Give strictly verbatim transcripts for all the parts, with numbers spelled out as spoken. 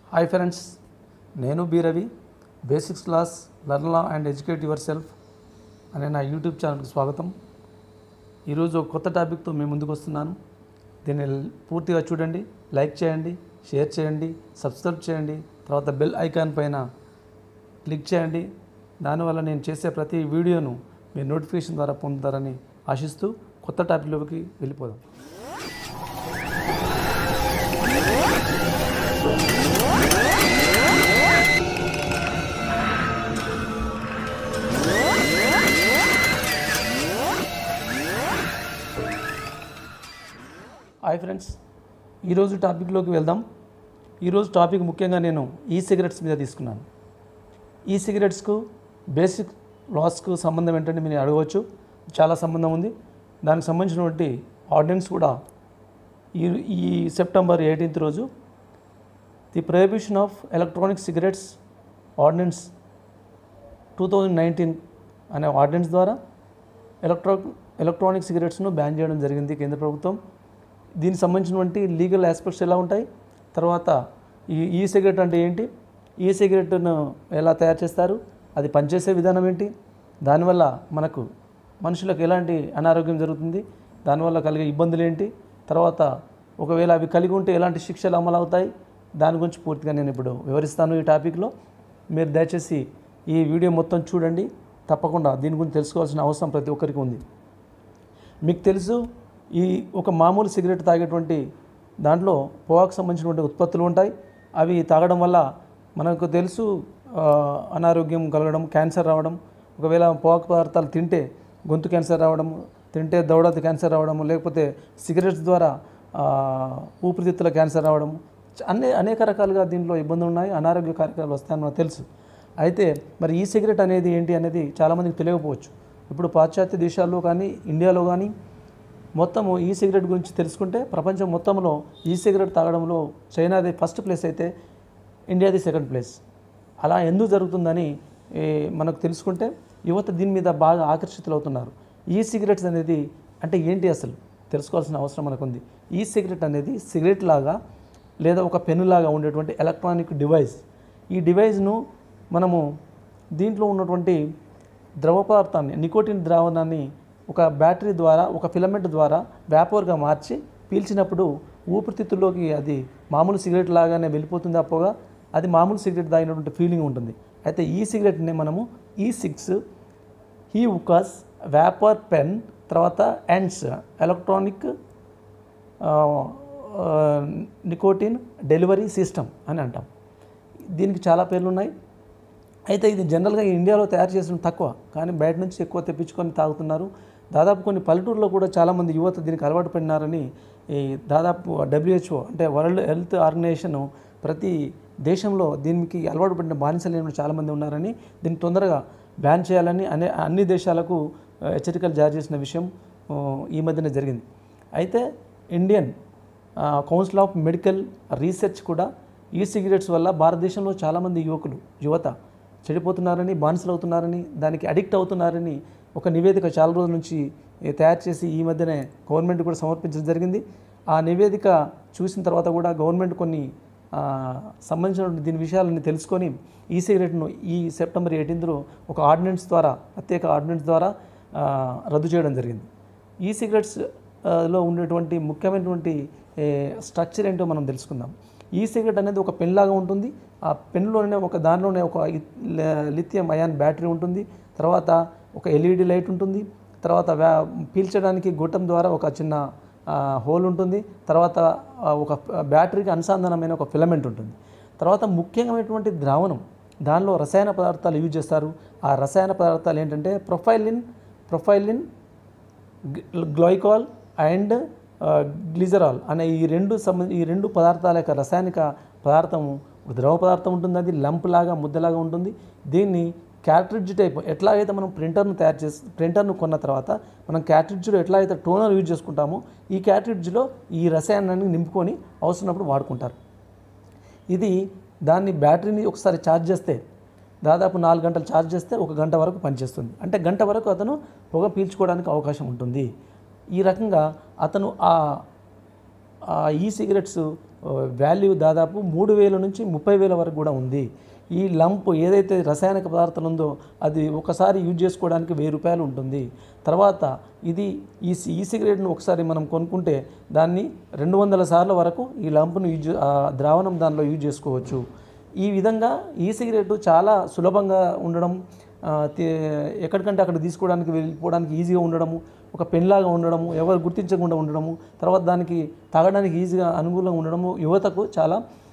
Hi friends, నేను B Ravi. Basics class learn law and educate yourself అనే నా YouTube ఛానల్కి స్వాగతం. ఈరోజు ఒక కొత్త టాపిక్తో మేము ముందుకు వస్తున్నాను. దీన్ని పూర్తిగా చూడండి, లైక్ చేయండి, షేర్ చేయండి, సబ్స్క్రైబ్ చేయండి, తర్వాత బెల్ ఐకాన్ పైన క్లిక్ చేయండి. దానివల్ల నేను చేసే ప్రతి వీడియోను మీ నోటిఫికేషన్ ద్వారా పొందుతారని ఆశిస్తూ కొత్త టాపిక్లోకి వెళ్ళిపోదాం. హాయ్ ఫ్రెండ్స్, ఈరోజు టాపిక్లోకి వెళ్దాం. ఈరోజు టాపిక్ ముఖ్యంగా నేను ఈ సిగరెట్స్ మీద తీసుకున్నాను. ఈ సిగరెట్స్కు బేసిక్ లాస్కు సంబంధం ఏంటంటే మీరు అడగవచ్చు. చాలా సంబంధం ఉంది. దానికి సంబంధించినటువంటి ఆర్డినెన్స్ కూడా ఈ ఈ సెప్టెంబర్ ఎయిటీన్త్ రోజు the prohibition of electronic cigarettes ordinance two thousand nineteen అనే ఆర్డినెన్స్ ద్వారా ఎలక్ట్రా ఎలక్ట్రానిక్ సిగరెట్స్ను బ్యాన్ చేయడం జరిగింది కేంద్ర ప్రభుత్వం. దీనికి సంబంధించినటువంటి లీగల్ ఆస్పెక్ట్స్ ఎలా ఉంటాయి, తర్వాత ఈ ఈ సిగరెట్ అంటే ఏంటి, ఈ సిగరెట్ను ఎలా తయారు చేస్తారు, అది పనిచేసే విధానం ఏంటి, దానివల్ల మనకు మనుషులకు ఎలాంటి అనారోగ్యం జరుగుతుంది, దానివల్ల కలిగే ఇబ్బందులు ఏంటి, తర్వాత ఒకవేళ అవి కలిగి ఉంటే ఎలాంటి శిక్షలు అమలు అవుతాయి, దాని గురించి పూర్తిగా నేను ఇప్పుడు వివరిస్తాను ఈ టాపిక్లో. మీరు దయచేసి ఈ వీడియో మొత్తం చూడండి. తప్పకుండా దీని గురించి తెలుసుకోవాల్సిన అవసరం ప్రతి ఒక్కరికి ఉంది. మీకు తెలుసు, ఈ ఒక మామూలు సిగరెట్ తాగేటువంటి దాంట్లో పొగాకు సంబంధించినటువంటి ఉత్పత్తులు ఉంటాయి. అవి తాగడం వల్ల మనకు తెలుసు అనారోగ్యం కలగడం, క్యాన్సర్ రావడం, ఒకవేళ పొగాకు పదార్థాలు తింటే గొంతు క్యాన్సర్ రావడం, తింటే దవడ క్యాన్సర్ రావడం, లేకపోతే సిగరెట్స్ ద్వారా ఊపిరితిత్తుల క్యాన్సర్ రావడం, అన్ని అనేక రకాలుగా దీంట్లో ఇబ్బందులు ఉన్నాయి, అనారోగ్య కార్యక్రమాలు వస్తాయని మనకు తెలుసు. అయితే మరి ఈ సిగరెట్ అనేది ఏంటి అనేది చాలామందికి తెలియకపోవచ్చు. ఇప్పుడు పాశ్చాత్య దేశాల్లో కానీ ఇండియాలో కానీ మొత్తము ఈ సిగరెట్ గురించి తెలుసుకుంటే ప్రపంచం మొత్తంలో ఈ సిగరెట్ తాగడంలో చైనాది ఫస్ట్ ప్లేస్ అయితే ఇండియాది సెకండ్ ప్లేస్. అలా ఎందుకు జరుగుతుందని మనకు తెలుసుకుంటే యువత దీని మీద బాగా ఆకర్షితులు అవుతున్నారు. ఈ సిగరెట్స్ అనేది అంటే ఏంటి అసలు తెలుసుకోవాల్సిన అవసరం మనకు ఉంది. ఈ సిగరెట్ అనేది సిగరెట్ లాగా లేదా ఒక పెన్ను లాగా ఉండేటువంటి ఎలక్ట్రానిక్ డివైస్. ఈ డివైస్ను మనము దీంట్లో ఉన్నటువంటి ద్రవ పదార్థాన్ని, నికోటిన్ ద్రావణాన్ని ఒక బ్యాటరీ ద్వారా, ఒక ఫిలమెంట్ ద్వారా వ్యాపర్గా మార్చి పీల్చినప్పుడు ఊపిరితిత్తుల్లోకి అది మామూలు సిగరెట్ లాగానే వెళ్ళిపోతుంది. ఆ పొగ అది మామూలు సిగరెట్ తాగినటువంటి ఫీలింగ్ ఉంటుంది. అయితే ఈ సిగరెట్ని మనము ఈ సిక్స్ ఈ ఉకాస్ వ్యాపర్ పెన్ తర్వాత ENDS electronic nicotine delivery system అని అంటాం. దీనికి చాలా పేర్లు ఉన్నాయి. అయితే ఇది జనరల్గా ఇండియాలో తయారు చేసిన తక్కువ, కానీ బయట నుంచి ఎక్కువ తెప్పించుకొని తాగుతున్నారు. దాదాపు కొన్ని పల్లెటూరులో కూడా చాలామంది యువత దీనికి అలవాటు పడినారని ఈ దాదాపు డబ్ల్యూహెచ్ఓ అంటే వరల్డ్ హెల్త్ ఆర్గనైజేషన్ ప్రతి దేశంలో దీనికి అలవాటు పడిన బానిసలు చాలామంది ఉన్నారని, దీన్ని తొందరగా బ్యాన్ చేయాలని అనే అన్ని దేశాలకు హెచ్చరికలు జారీ చేసిన విషయం ఈ మధ్యనే జరిగింది. అయితే Indian Council of Medical Research కూడా ఈ సిగరెట్స్ వల్ల భారతదేశంలో చాలామంది యువకులు యువత చెడిపోతున్నారని, బానిసలు అవుతున్నారని, దానికి అడిక్ట్ అవుతున్నారని ఒక నివేదిక చాలా రోజుల నుంచి తయారు చేసి ఈ మధ్యనే గవర్నమెంట్ కూడా సమర్పించడం జరిగింది. ఆ నివేదిక చూసిన తర్వాత కూడా గవర్నమెంట్ కొన్ని సంబంధించిన దీని విషయాలని తెలుసుకొని ఈ సిగరెట్ను ఈ సెప్టెంబర్ ఎయిటీన్త్లో ఒక ఆర్డినెన్స్ ద్వారా, ప్రత్యేక ఆర్డినెన్స్ ద్వారా రద్దు చేయడం జరిగింది. ఈ సిగరెట్స్లో ఉండేటువంటి ముఖ్యమైనటువంటి స్ట్రక్చర్ ఏంటో మనం తెలుసుకుందాం. ఈ సిగరెట్ అనేది ఒక పెన్ లాగా ఉంటుంది. ఆ పెన్లోనే ఒక దానిలోనే ఒక లిథియం అయాన్ బ్యాటరీ ఉంటుంది, తర్వాత ఒక ఎల్ఈడి లైట్ ఉంటుంది, తర్వాత వ్యా పీల్చడానికి గొట్టం ద్వారా ఒక చిన్న హోల్ ఉంటుంది, తర్వాత ఒక బ్యాటరీకి అనుసంధానమైన ఒక ఫిలమెంట్ ఉంటుంది, తర్వాత ముఖ్యమైనటువంటి ద్రావణం, దానిలో రసాయన పదార్థాలు యూజ్ చేస్తారు. ఆ రసాయన పదార్థాలు ఏంటంటే propylene propylene glycol and glycerol అనే ఈ రెండు సంబంధ ఈ రెండు పదార్థాల యొక్క రసాయనిక పదార్థము ద్రవ పదార్థం ఉంటుంది. అది లంప్ లాగా ముద్దలాగా ఉంటుంది. దీన్ని క్యాట్రిడ్జ్ టైప్, ఎట్లాగైతే మనం ప్రింటర్ను తయారు చేసి ప్రింటర్ను కొన్న తర్వాత మనం క్యాట్రిడ్జ్లో ఎట్లా అయితే టోనర్ యూజ్ చేసుకుంటామో ఈ క్యాట్రిడ్జ్లో ఈ రసాయనాన్ని నింపుకొని అవసరమైనప్పుడు వాడుకుంటారు. ఇది దాన్ని బ్యాటరీని ఒకసారి ఛార్జ్ చేస్తే దాదాపు నాలుగు గంటలు ఛార్జ్ చేస్తే ఒక గంట వరకు పనిచేస్తుంది. అంటే గంట వరకు అతను పొగ పీల్చుకోవడానికి అవకాశం ఉంటుంది. ఈ రకంగా అతను ఆ ఈ సిగరెట్స్ వాల్యూ దాదాపు మూడు వేల నుంచి ముప్పై వేల వరకు కూడా ఉంది. ఈ లంప్ ఏదైతే రసాయనిక పదార్థం ఉందో అది ఒకసారి యూజ్ చేసుకోవడానికి వెయ్యి రూపాయలు ఉంటుంది. తర్వాత ఇది ఈ ఈ సిగరెట్ను ఒకసారి మనం కొనుక్కుంటే దాన్ని రెండు వందల సార్ల వరకు ఈ లంప్ను యూజ్ ద్రావణం దానిలో యూజ్ చేసుకోవచ్చు. ఈ విధంగా ఈ సిగరెట్ చాలా సులభంగా ఉండడం, ఎక్కడికంటే అక్కడ తీసుకోవడానికి వెళ్ళిపోవడానికి ఈజీగా ఉండడము, ఒక పెన్లాగా ఉండడము, ఎవరు గుర్తించకుండా ఉండడము, తర్వాత దానికి తాగడానికి ఈజీగా అనుకూలంగా ఉండడము యువతకు చాలా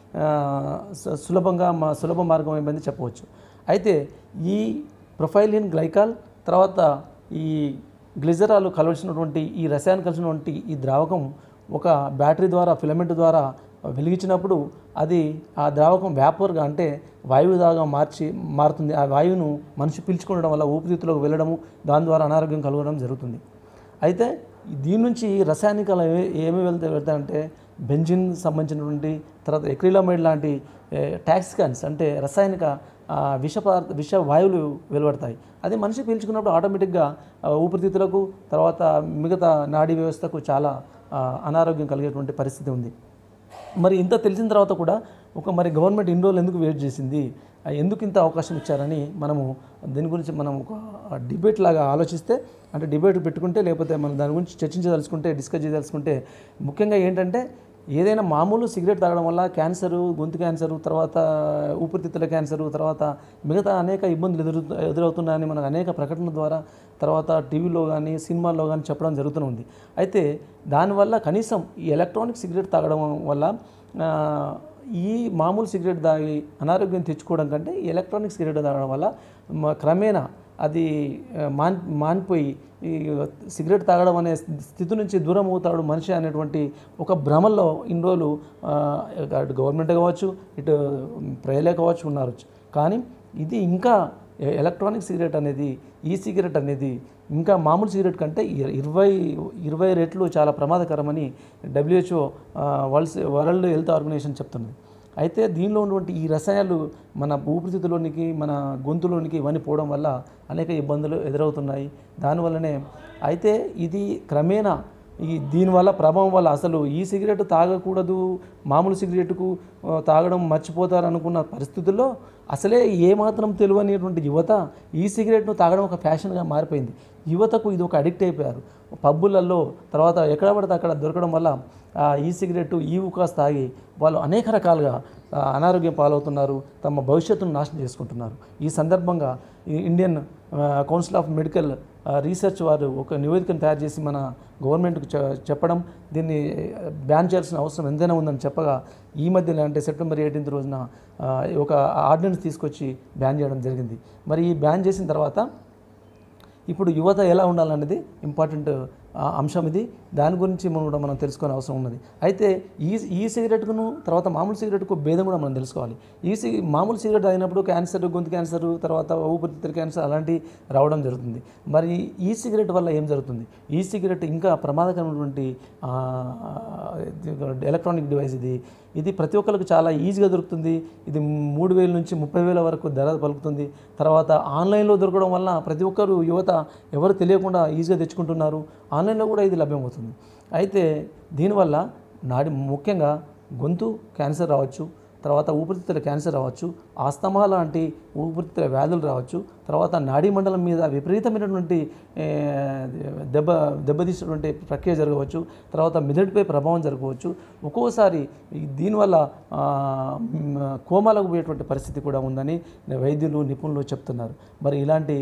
సులభంగా మా సులభ మార్గం ఏమైంది చెప్పవచ్చు. అయితే ఈ ప్రొఫైలిన్ గ్లైకాల్ తర్వాత ఈ గ్లిజరాలు కలవలసినటువంటి ఈ రసాయనం కలిసినటువంటి ఈ ద్రావకం ఒక బ్యాటరీ ద్వారా ఫిలమెంట్ ద్వారా వెలిగించినప్పుడు అది ఆ ద్రావకం వ్యాపర్గా అంటే వాయువుదాగా మార్చి మారుతుంది. ఆ వాయువును మనిషి పీల్చుకోవడం వల్ల ఊపిరితిత్తులోకి వెళ్ళడము, దాని ద్వారా అనారోగ్యం కలగడం జరుగుతుంది. అయితే దీని నుంచి రసాయనికాలు ఏమి వెళ్తే వెళ్తాయంటే బెంజిన్ సంబంధించినటువంటి తర్వాత ఎక్రిలమైడ్ లాంటి టాక్సికన్స్ అంటే రసాయనిక విష పదార్థ విష వాయువులు వెలువడతాయి. అది మనిషి పీల్చుకున్నప్పుడు ఆటోమేటిక్గా ఊపిరితిత్తులకు తర్వాత మిగతా నాడీ వ్యవస్థకు చాలా అనారోగ్యం కలిగేటువంటి పరిస్థితి ఉంది. మరి ఇంత తెలిసిన తర్వాత కూడా ఒక మరి గవర్నమెంట్ ఇన్ని రోజులు ఎందుకు వెయిట్ చేసింది, ఎందుకు ఇంత అవకాశం ఇచ్చారని మనము దీని గురించి మనం ఒక డిబేట్ లాగా ఆలోచిస్తే, అంటే డిబేట్ పెట్టుకుంటే లేకపోతే మనం దాని గురించి చర్చించదలుచుకుంటే డిస్కస్ చేయదలుచుకుంటే ముఖ్యంగా ఏంటంటే ఏదైనా మామూలు సిగరెట్ తాగడం వల్ల క్యాన్సరు, గొంతు క్యాన్సరు, తర్వాత ఊపిరితిత్తుల క్యాన్సరు, తర్వాత మిగతా అనేక ఇబ్బందులు ఎదురు ఎదురవుతున్నాయని మనకు అనేక ప్రకటనల ద్వారా తర్వాత టీవీలో కానీ సినిమాల్లో కానీ చెప్పడం జరుగుతూ ఉంది. అయితే దానివల్ల కనీసం ఈ ఎలక్ట్రానిక్ సిగరెట్ తాగడం వల్ల ఈ మామూలు సిగరెట్ తాగి అనారోగ్యం తెచ్చుకోవడం కంటే ఈ ఎలక్ట్రానిక్ సిగరెట్ తాగడం వల్ల క్రమేణా అది మాన్ మానిపోయి ఈ సిగరెట్ తాగడం అనే స్థితి నుంచి దూరం అవుతాడు మనిషి అనేటువంటి ఒక భ్రమల్లో ఇన్ని రోజులు అటు గవర్నమెంట్ కావచ్చు ఇటు ప్రజలే కావచ్చు ఉన్నారు. కానీ ఇది ఇంకా ఎలక్ట్రానిక్ సిగరెట్ అనేది ఈ సిగరెట్ అనేది ఇంకా మామూలు సిగరెట్ కంటే ఇరవై ఇరవై రెట్లు చాలా ప్రమాదకరమని WHO world World Health Organization చెప్తుంది. అయితే దీనిలో ఉన్నటువంటి ఈ రసాయనాలు మన ఊపిరితిత్తులోనికి మన గొంతులోనికి ఇవన్నీ పోవడం వల్ల అనేక ఇబ్బందులు ఎదురవుతున్నాయి. దానివల్లనే అయితే ఇది క్రమేణా ఈ దీనివల్ల ప్రభావం వల్ల అసలు ఈ సిగరెట్ తాగకూడదు, మామూలు సిగరెట్కు తాగడం మర్చిపోతారు అనుకున్న పరిస్థితుల్లో అసలే ఏమాత్రం తెలియనిటువంటి యువత ఈ సిగరెట్ను తాగడం ఒక ఫ్యాషన్గా మారిపోయింది. యువతకు ఇది ఒక అడిక్ట్ అయిపోయారు. పబ్బులలో తర్వాత ఎక్కడ పడితే అక్కడ దొరకడం వల్ల ఈ సిగరెట్ ఈ ఉకాస్ తాగి వాళ్ళు అనేక రకాలుగా అనారోగ్యం పాలవుతున్నారు, తమ భవిష్యత్తును నాశనం చేసుకుంటున్నారు. ఈ సందర్భంగా Indian Council of Medical Research వారు ఒక నివేదికను తయారు చేసి మన గవర్నమెంట్కు చెప్పడం, దీన్ని బ్యాన్ చేయాల్సిన అవసరం ఎంతైనా ఉందని చెప్పగా ఈ మధ్యలో అంటే సెప్టెంబర్ ఎయిటీన్త్ రోజున ఒక ఆర్డినెన్స్ తీసుకొచ్చి బ్యాన్ చేయడం జరిగింది. మరి ఈ బ్యాన్ చేసిన తర్వాత ఇప్పుడు యువత ఎలా ఉండాలనేది ఇంపార్టెంట్ అంశం ఇది. దాని గురించి మనం కూడా మనం తెలుసుకునే అవసరం ఉన్నది. అయితే ఈ ఈ సిగరెట్కును తర్వాత మామూలు సిగరెట్కు భేదం కూడా మనం తెలుసుకోవాలి. ఈ సి మామూలు సిగరెట్ తాగినప్పుడు క్యాన్సర్, గొంతు క్యాన్సర్, తర్వాత ఊపిరితిత్తుల క్యాన్సర్ అలాంటివి రావడం జరుగుతుంది. మరి ఈ సిగరెట్ వల్ల ఏం జరుగుతుంది? ఈ సిగరెట్ ఇంకా ప్రమాదకరమైనటువంటి ఎలక్ట్రానిక్ డివైస్ ఇది. ఇది ప్రతి ఒక్కరికి చాలా ఈజీగా దొరుకుతుంది. ఇది మూడు వేల నుంచి ముప్పై వేల వరకు ధర పలుకుతుంది. తర్వాత ఆన్లైన్లో దొరకడం వల్ల ప్రతి ఒక్కరు యువత ఎవరు తెలియకుండా ఈజీగా తెచ్చుకుంటున్నారు. ఆన్లైన్లో కూడా ఇది లభ్యమవుతుంది. అయితే దీనివల్ల నాడి ముఖ్యంగా గొంతు క్యాన్సర్ రావచ్చు, తర్వాత ఊపిరితిత్తుల క్యాన్సర్ రావచ్చు, ఆస్తమా లాంటి ఊపిరితిత్తుల వ్యాధులు రావచ్చు, తర్వాత నాడీ మండలం మీద విపరీతమైనటువంటి దెబ్బ దెబ్బతీసినటువంటి ప్రక్రియ జరగవచ్చు, తర్వాత మెదడుపై ప్రభావం జరగవచ్చు. ఒక్కోసారి దీనివల్ల కోమాలకు పోయేటువంటి పరిస్థితి కూడా ఉందని వైద్యులు నిపుణులు చెప్తున్నారు. మరి ఇలాంటి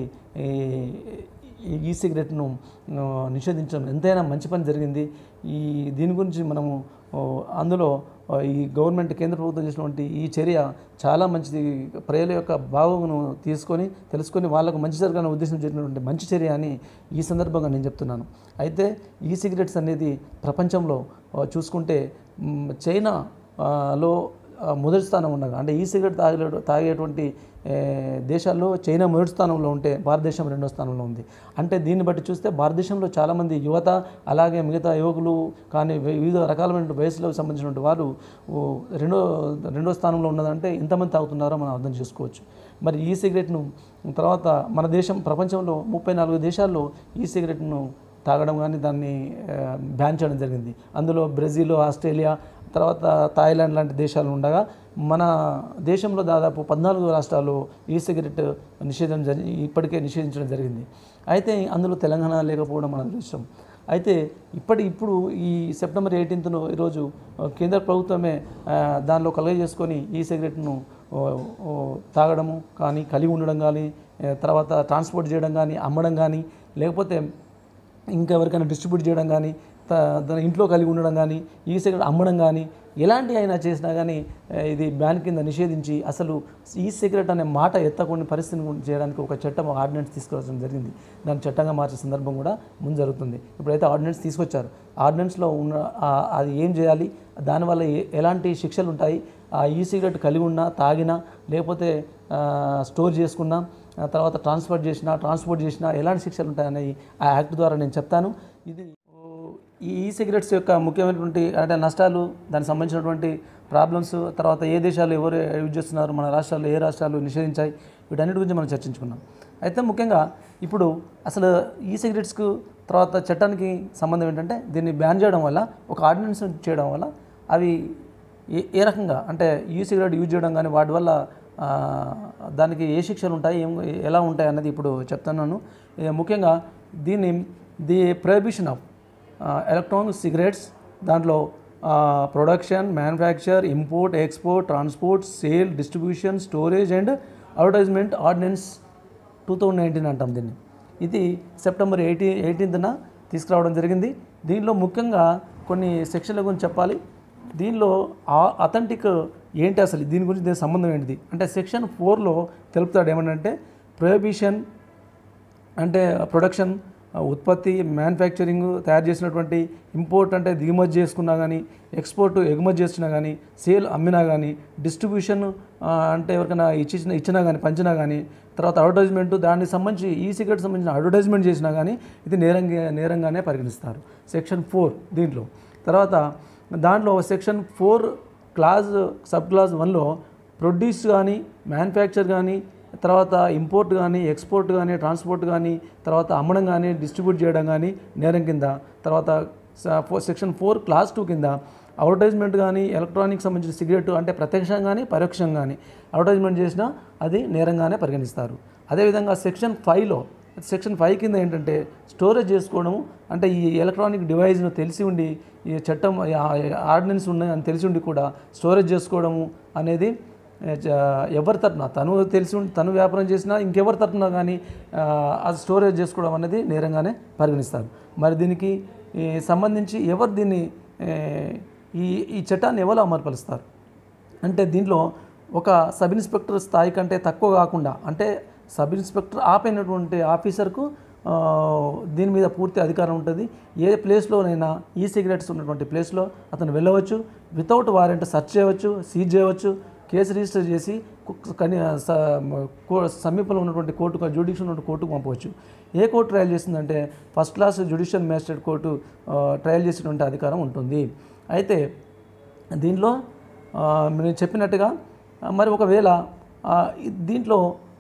ఈ సిగరెట్ను నిషేధించడం ఎంతైనా మంచి పని జరిగింది. ఈ దీని గురించి మనము అందులో ఈ గవర్నమెంట్ కేంద్ర ప్రభుత్వం చేసినటువంటి ఈ చర్య చాలా మంచిది. ప్రజల యొక్క భావమును తీసుకొని తెలుసుకొని వాళ్ళకు మంచి జరగాలని ఉద్దేశం చేసినటువంటి మంచి చర్య అని ఈ సందర్భంగా నేను చెప్తున్నాను. అయితే ఈ సిగరెట్స్ అనేది ప్రపంచంలో చూసుకుంటే చైనాలో మొదటి స్థానం ఉండగా అంటే ఈ సిగరెట్ తాగే తాగేటువంటి దేశాల్లో చైనా మొదటి స్థానంలో ఉంటే భారతదేశం రెండో స్థానంలో ఉంది. అంటే దీన్ని బట్టి చూస్తే భారతదేశంలో చాలామంది యువత అలాగే మిగతా యువకులు కానీ వివిధ రకాలైన వయసులకు సంబంధించినటువంటి వారు రెండో రెండో స్థానంలో ఉన్నదంటే ఎంతమంది తాగుతున్నారో మనం అర్థం చేసుకోవచ్చు. మరి ఈ సిగరెట్ను తర్వాత మన దేశం ప్రపంచంలో ముప్పై నాలుగు దేశాల్లో ఈ సిగరెట్ను తాగడం కానీ దాన్ని బ్యాన్ చేయడం జరిగింది. అందులో బ్రెజిల్, ఆస్ట్రేలియా, తర్వాత థాయిలాండ్ లాంటి దేశాలు ఉండగా మన దేశంలో దాదాపు పద్నాలుగు రాష్ట్రాలు ఈ సిగరెట్ నిషేధం జరిగి ఇప్పటికే నిషేధించడం జరిగింది. అయితే అందులో తెలంగాణ లేకపోవడం మన అదృష్టం. అయితే ఇప్పటి ఇప్పుడు ఈ సెప్టెంబర్ ఎయిటీన్త్ను ఈరోజు కేంద్ర ప్రభుత్వమే దానిలో కలుగ చేసుకొని ఈ సిగరెట్ను తాగడము కానీ, కలిగి ఉండడం కానీ, తర్వాత ట్రాన్స్పోర్ట్ చేయడం కానీ, అమ్మడం కానీ, లేకపోతే ఇంకెవరికైనా డిస్ట్రిబ్యూట్ చేయడం కానీ, తన ఇంట్లో కలిగి ఉండడం కానీ, ఈ సిగరెట్ అమ్మడం కానీ, ఎలాంటి అయినా చేసినా కానీ ఇది బ్యాన్ కింద నిషేధించి అసలు ఈ సిగరెట్ అనే మాట ఎత్తకుండా పరిస్థితిని చేయడానికి ఒక చట్టం ఆర్డినెన్స్ తీసుకురావడం జరిగింది. దాన్ని చట్టంగా మార్చే సందర్భం కూడా ముందు జరుగుతుంది. ఇప్పుడైతే ఆర్డినెన్స్ తీసుకొచ్చారు. ఆర్డినెన్స్లో ఉన్న అది ఏం చేయాలి, దానివల్ల ఎలాంటి శిక్షలు ఉంటాయి, ఆ ఈ సిగరెట్ కలిగి ఉన్నా, తాగినా, లేకపోతే స్టోర్ చేసుకున్నా, తర్వాత ట్రాన్స్పోర్ట్ చేసినా ట్రాన్స్పోర్ట్ చేసినా ఎలాంటి శిక్షలు ఉంటాయని ఆ యాక్ట్ ద్వారా నేను చెప్తాను. ఇది ఈ ఈ సిగరెట్స్ యొక్క ముఖ్యమైనటువంటి అంటే నష్టాలు, దానికి సంబంధించినటువంటి ప్రాబ్లమ్స్, తర్వాత ఏ దేశాలు ఎవరు యూజ్ చేస్తున్నారు, మన రాష్ట్రాలు ఏ రాష్ట్రాలు నిషేధించాయి, వీటన్నిటి గురించి మనం చర్చించుకున్నాం. అయితే ముఖ్యంగా ఇప్పుడు అసలు ఈ సిగరెట్స్కు తర్వాత చట్టానికి సంబంధం ఏంటంటే దీన్ని బ్యాన్ చేయడం వల్ల, ఒక ఆర్డినెన్స్ చేయడం వల్ల అవి ఏ ఏ రకంగా అంటే ఈ సిగరెట్ యూజ్ చేయడం కానీ వాటి వల్ల దానికి ఏ శిక్షలు ఉంటాయి, ఏం ఎలా ఉంటాయి అన్నది ఇప్పుడు చెప్తున్నాను. ముఖ్యంగా దీన్ని the prohibition of electronic cigarettes, దాంట్లో production, manufacture, import, export, transport, sale, distribution, storage and advertisement ordinance two thousand nineteen అంటాం దీన్ని. ఇది సెప్టెంబర్ ఎయిటీ ఎయిటీన్త్న తీసుకురావడం జరిగింది. దీనిలో ముఖ్యంగా కొన్ని సెక్షన్ల గురించి చెప్పాలి. దీనిలో అథెంటిక్ ఏంటి, అసలు దీని గురించి దీని సంబంధం ఏంటిది అంటే సెక్షన్ ఫోర్లో తెలుపుతాడు. ఏమంటే ప్రొహిబిషన్ అంటే ప్రొడక్షన్, ఉత్పత్తి, మ్యానుఫ్యాక్చరింగ్, తయారు చేసినటువంటి, ఇంపోర్ట్ అంటే దిగుమతి చేసుకున్నా కానీ, ఎక్స్పోర్ట్ ఎగుమతి చేసినా కానీ, సేల్ అమ్మినా కానీ, డిస్ట్రిబ్యూషన్ అంటే ఎవరికైనా ఇచ్చిన ఇచ్చినా కానీ, పంచినా కానీ, తర్వాత అడ్వర్టైజ్మెంట్, దానికి సంబంధించి ఈ సిగరెట్ సంబంధించిన అడ్వర్టైజ్మెంట్ చేసినా కానీ ఇది నేరంగా నేరంగానే పరిగణిస్తారు. సెక్షన్ ఫోర్ దీంట్లో. తర్వాత దాంట్లో section four clause sub clause వన్లో ప్రొడ్యూస్ కానీ, మ్యానుఫ్యాక్చర్ కానీ, తర్వాత ఇంపోర్ట్ కానీ, ఎక్స్పోర్ట్ కానీ, ట్రాన్స్పోర్ట్ కానీ, తర్వాత అమ్మడం కానీ, డిస్ట్రిబ్యూట్ చేయడం కానీ నేరం కింద. తర్వాత సెక్షన్ ఫోర్ క్లాస్ టూ కింద అడ్వర్టైజ్మెంట్ కానీ, ఎలక్ట్రానిక్ సంబంధించిన సిగరెట్ అంటే ప్రత్యక్షంగా కానీ పరోక్షంగా కానీ అడ్వర్టైజ్మెంట్ చేసినా అది నేరంగానే పరిగణిస్తారు. అదేవిధంగా సెక్షన్ ఫైవ్లో సెక్షన్ ఫైవ్ కింద ఏంటంటే స్టోరేజ్ చేసుకోవడము అంటే ఈ ఎలక్ట్రానిక్ డివైస్ను తెలిసి ఉండి ఈ చట్టం ఆర్డినెన్స్ ఉన్నాయని తెలిసి ఉండి కూడా స్టోరేజ్ చేసుకోవడము అనేది ఎవరి తరపున తను తెలిసి తను వ్యాపారం చేసినా ఇంకెవరి తరపున కానీ అది స్టోరేజ్ చేసుకోవడం అనేది నేరంగానే పరిగణిస్తారు. మరి దీనికి సంబంధించి ఎవరు దీన్ని ఈ ఈ చట్టాన్ని ఎవరు అమలుపరుస్తారు అంటే దీంట్లో ఒక సబ్ ఇన్స్పెక్టర్ స్థాయి కంటే తక్కువ కాకుండా అంటే సబ్ ఇన్స్పెక్టర్ ఆపైనటువంటి ఆఫీసర్కు దీని మీద పూర్తి అధికారం ఉంటుంది. ఏ ప్లేస్లోనైనా ఈ సిగరెట్స్ ఉన్నటువంటి ప్లేస్లో అతను వెళ్ళవచ్చు, వితౌట్ వారెంట్ సెర్చ్ చేయవచ్చు, సీజ్ చేయవచ్చు, కేసు రిజిస్టర్ చేసి కనీ సమీపంలో ఉన్నటువంటి కోర్టుకు జ్యుడిషియల్ ఉన్నటువంటి కోర్టుకు పంపవచ్చు. ఏ కోర్టు ట్రయల్ చేస్తుందంటే first class judicial magistrate court trial చేసినటువంటి అధికారం ఉంటుంది. అయితే దీనిలో నేను చెప్పినట్టుగా మరి ఒకవేళ దీంట్లో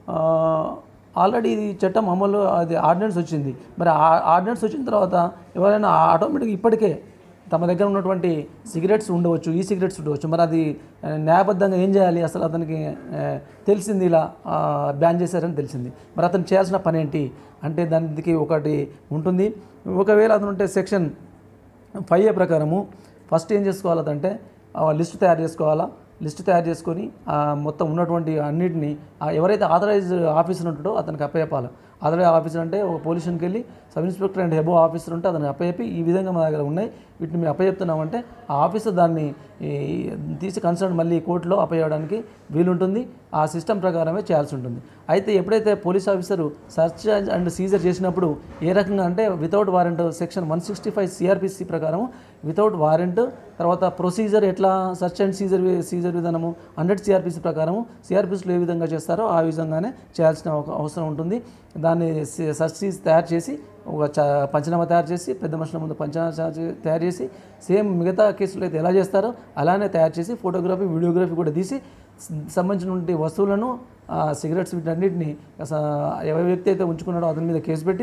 ఆల్రెడీ ఇది చట్టం అమలు అది ఆర్డినెన్స్ వచ్చింది. మరి ఆ ఆర్డినెన్స్ వచ్చిన తర్వాత ఎవరైనా ఆటోమేటిక్గా ఇప్పటికే తమ దగ్గర ఉన్నటువంటి సిగరెట్స్ ఉండవచ్చు, ఈ సిగరెట్స్ ఉండవచ్చు. మరి అది న్యాయబద్ధంగా ఏం చేయాలి, అసలు అతనికి తెలిసింది ఇలా బ్యాన్ చేశారని తెలిసింది. మరి అతను చేయాల్సిన పని ఏంటి అంటే దానికి ఒకటి ఉంటుంది. ఒకవేళ అతను ఉంటే సెక్షన్ ఫైవ్ ఏ ప్రకారము ఫస్ట్ ఏం చేసుకోవాలంటే లిస్ట్ తయారు చేసుకోవాలా. లిస్ట్ తయారు చేసుకొని మొత్తం ఉన్నటువంటి అన్నిటిని ఎవరైతే ఆథరైజ్డ్ ఆఫీసర్ ఉంటాడో అతనికి అప్పచెప్పాలి. ఆథరైజ్ ఆఫీసర్ అంటే ఒక పొజిషన్కి వెళ్ళి సబ్ ఇన్స్పెక్టర్ అండ్ హెబో ఆఫీసర్ ఉంటే అతనికి అప్పచెప్పి ఈ విధంగా మా దగ్గర ఉన్నాయి, వీటిని మేము అప్పచెప్తున్నామంటే ఆ ఆఫీసర్ దాన్ని తీసి కన్సర్న్ మళ్ళీ కోర్టులో అప్పచేయడానికి వీలుంటుంది. ఆ సిస్టమ్ ప్రకారమే చేయాల్సి ఉంటుంది. అయితే ఎప్పుడైతే police officer search and seizure చేసినప్పుడు ఏ రకంగా అంటే without warrant section one sixty five CrPC ప్రకారం వితౌట్ వారెంట్, తర్వాత ప్రొసీజర్ ఎట్లా సర్చ్ అండ్ సీజర్ సీజర్ విధానము హండ్రెడ్ సిఆర్పిసి ప్రకారం సిఆర్పిసిలో ఏ విధంగా చేస్తారో ఆ విధంగానే చేయాల్సిన అవసరం ఉంటుంది. దాన్ని సర్చ్ సీజ్ తయారు చేసి ఒక చ పంచనామా తయారు చేసి పెద్ద మనుషుల ముందు పంచనామా తయారు చేసి సేమ్ మిగతా కేసులు అయితే ఎలా చేస్తారో అలానే తయారు చేసి ఫోటోగ్రఫీ వీడియోగ్రఫీ కూడా తీసి సంబంధించినటువంటి వస్తువులను సిగరెట్స్ వీటన్నిటిని ఏ వ్యక్తి అయితే ఉంచుకున్నాడో అతని మీద కేసు పెట్టి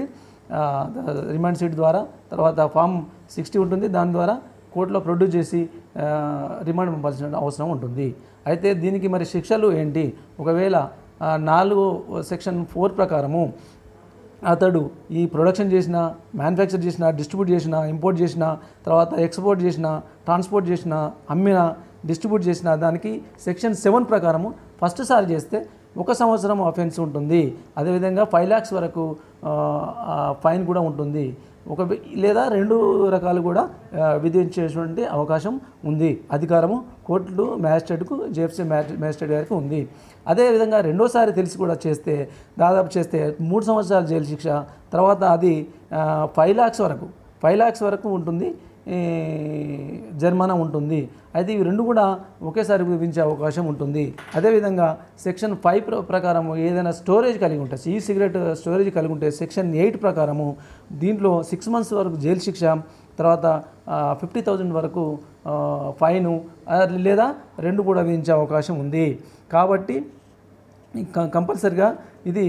రిమాండ్ షీట్ ద్వారా, తర్వాత ఫామ్ సిక్స్టీ ఉంటుంది, దాని ద్వారా కోర్టులో ప్రొడ్యూస్ చేసి రిమాండ్ పంపాల్సిన అవసరం ఉంటుంది. అయితే దీనికి మరి శిక్షలు ఏంటి? ఒకవేళ నాలుగు సెక్షన్ ఫోర్ ప్రకారము అతడు ఈ ప్రొడక్షన్ చేసిన, మ్యానుఫ్యాక్చర్ చేసిన, డిస్ట్రిబ్యూట్ చేసిన, ఇంపోర్ట్ చేసిన, తర్వాత ఎక్స్పోర్ట్ చేసిన, ట్రాన్స్పోర్ట్ చేసిన, అమ్మిన, డిస్ట్రిబ్యూట్ చేసిన దానికి సెక్షన్ సెవెన్ ప్రకారము ఫస్ట్ సారి చేస్తే ఒక సంవత్సరం అఫెన్స్ ఉంటుంది. అదేవిధంగా ఫైవ్ ల్యాక్స్ వరకు ఫైన్ కూడా ఉంటుంది. ఒక లేదా రెండు రకాలు కూడా విధించేటువంటి అవకాశం ఉంది. అధికారము కోర్టులు మ్యాజిస్ట్రేట్కు, జేఎఫ్సీ మ్యాజిస్ట్రేట్ గారికి ఉంది. అదేవిధంగా రెండోసారి తెలిసి కూడా చేస్తే దాదాపు చేస్తే మూడు సంవత్సరాల జైలు శిక్ష, తర్వాత అది ఫైవ్ ల్యాక్స్ వరకు ఫైవ్ ల్యాక్స్ వరకు ఉంటుంది, జరిమానా ఉంటుంది. అయితే ఇవి రెండు కూడా ఒకేసారి విధించే అవకాశం ఉంటుంది. అదేవిధంగా సెక్షన్ ఫైవ్ ప్రకారం ఏదైనా స్టోరేజ్ కలిగి ఉంటే, ఈ సిగరెట్ స్టోరేజ్ కలిగి ఉంటే సెక్షన్ ఎయిట్ ప్రకారము దీంట్లో సిక్స్ మంత్స్ వరకు జైలు శిక్ష, తర్వాత ఫిఫ్టీ థౌజండ్ వరకు ఫైను లేదా రెండు కూడా విధించే అవకాశం ఉంది. కాబట్టి కంపల్సరిగా ఇది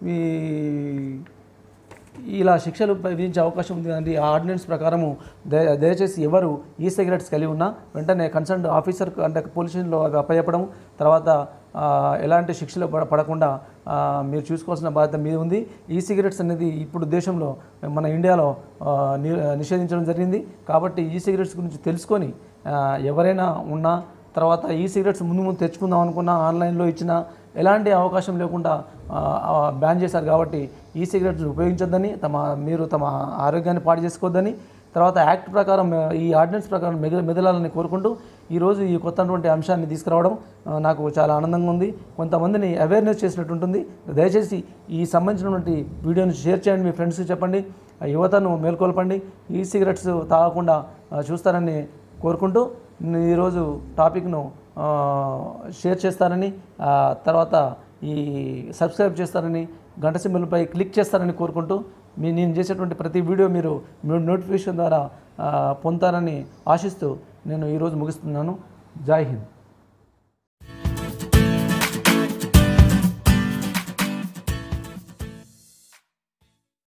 ఇలా శిక్షలు విధించే అవకాశం ఉంది అండి. ఆ ఆర్డినెన్స్ ప్రకారము దయ దయచేసి ఎవరు ఈ సిగరెట్స్ కలిగి ఉన్నా వెంటనే కన్సర్న్ ఆఫీసర్ అంటే పోలీస్ స్టేషన్లో అవి అప్పచెప్పడం, తర్వాత ఎలాంటి శిక్షలు పడకుండా మీరు చూసుకోవాల్సిన బాధ్యత మీద ఉంది. ఈ సిగరెట్స్ అనేది ఇప్పుడు దేశంలో మన ఇండియాలో నిషేధించడం జరిగింది. కాబట్టి ఈ సిగరెట్స్ గురించి తెలుసుకొని ఎవరైనా ఉన్నా, తర్వాత ఈ సిగరెట్స్ ముందు ముందు తెచ్చుకుందాం అనుకున్నా ఆన్లైన్లో ఇచ్చిన ఎలాంటి అవకాశం లేకుండా బ్యాన్ చేశారు. కాబట్టి ఈ సిగరెట్స్ ఉపయోగించొద్దని, తమ మీరు తమ ఆరోగ్యాన్ని పాడు చేసుకోవద్దని, తర్వాత యాక్ట్ ప్రకారం ఈ ఆర్డినెన్స్ ప్రకారం మెద మెదలాలని కోరుకుంటూ ఈరోజు ఈ కొత్తటువంటి అంశాన్ని తీసుకురావడం నాకు చాలా ఆనందంగా ఉంది. కొంతమందిని అవేర్నెస్ చేసినట్టు ఉంటుంది. దయచేసి ఈ సంబంధించినటువంటి వీడియోని షేర్ చేయండి, మీ ఫ్రెండ్స్కి చెప్పండి, యువతను మేల్కొల్పండి, ఈ సిగరెట్స్ తాగకుండా చూస్తారని కోరుకుంటూ ఈరోజు టాపిక్ను షేర్ చేస్తారని, తర్వాత ఈ సబ్స్క్రైబ్ చేస్తారని, గంట సింబల్పై క్లిక్ చేస్తారని కోరుకుంటూ మీ నేను చేసేటువంటి ప్రతి వీడియో మీరు నోటిఫికేషన్ ద్వారా పొందుతారని ఆశిస్తూ నేను ఈరోజు ముగిస్తున్నాను. జై హింద్.